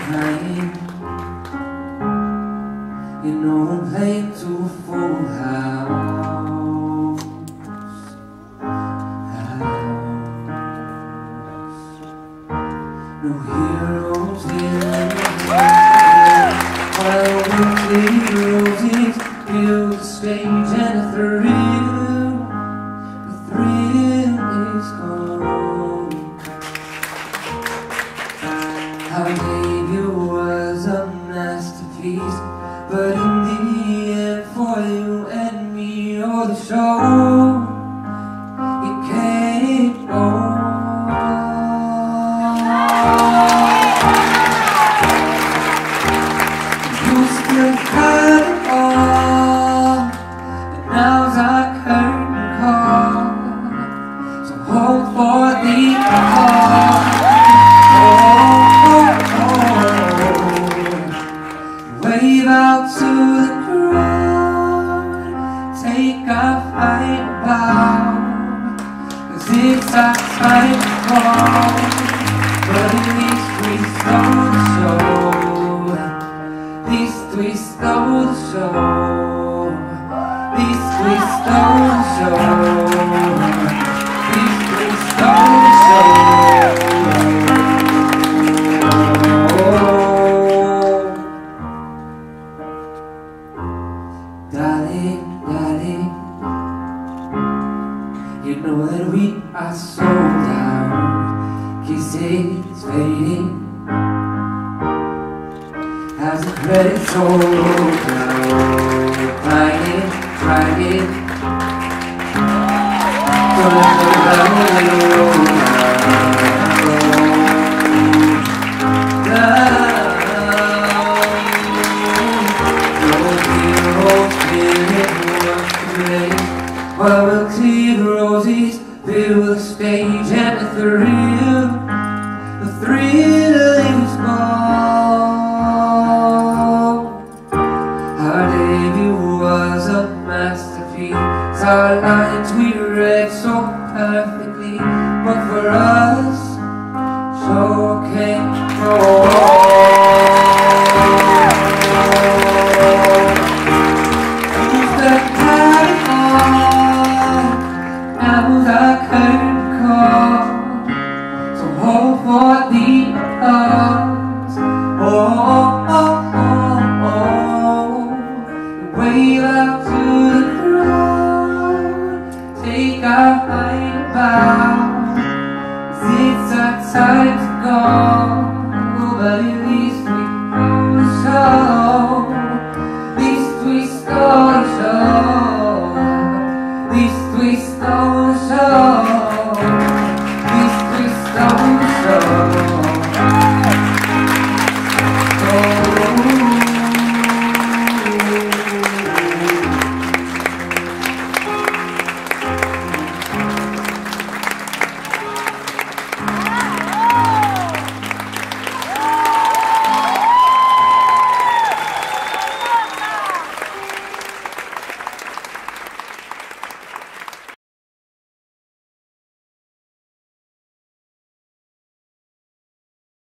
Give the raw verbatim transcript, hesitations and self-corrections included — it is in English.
crying. You know I'm playing to a full house, house. No heroes here, while weekly roses fill the stage, and the thrill, the thrill is gone. Our debut was a masterpiece, but in the end, for you and me, oh, the show, it can't go on. You still got it all, but now's our curtain call, so hold for the applause. Wave out to the crowd, take our fight bow, 'cause it's our time to call. But at least we stole the show, at least we stole the show, at least we stole the show, at least we stole the show. Darling, darling, you know that we are sold out. Kisses fading as the credits roll down. Crying, crying, don't let the memory roll down. While we'll clear the roses, fill the stage, and the thrill, the thrill is gone. Our debut was a masterpiece, our lines we read so perfectly, but for us, so can't go on. Now's our curtain call, so hold for the applause. Oh, oh, oh, oh. Wave out to the crowd, take our fight bow, 'cause it's our time to go, but at least we